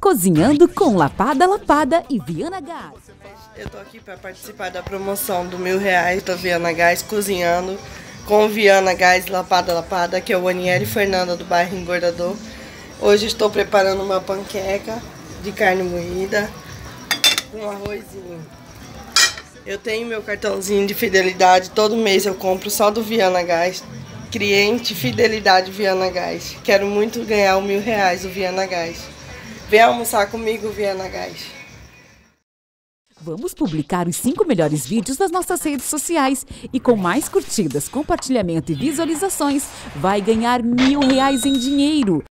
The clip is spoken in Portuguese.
Cozinhando com Lapada Lapada e Viana Gás. Eu tô aqui para participar da promoção do R$1.000 da Viana Gás, cozinhando com Viana Gás Lapada Lapada, que é o Aniele Fernanda do bairro Engordador. Hoje estou preparando uma panqueca de carne moída com arrozinho. Eu tenho meu cartãozinho de fidelidade, todo mês eu compro só do Viana Gás. Cliente Fidelidade Viana Gás. Quero muito ganhar o R$1.000 do Viana Gás. Vem almoçar comigo, Viana Gás. Vamos publicar os 5 melhores vídeos das nossas redes sociais e com mais curtidas, compartilhamento e visualizações, vai ganhar R$1.000 em dinheiro.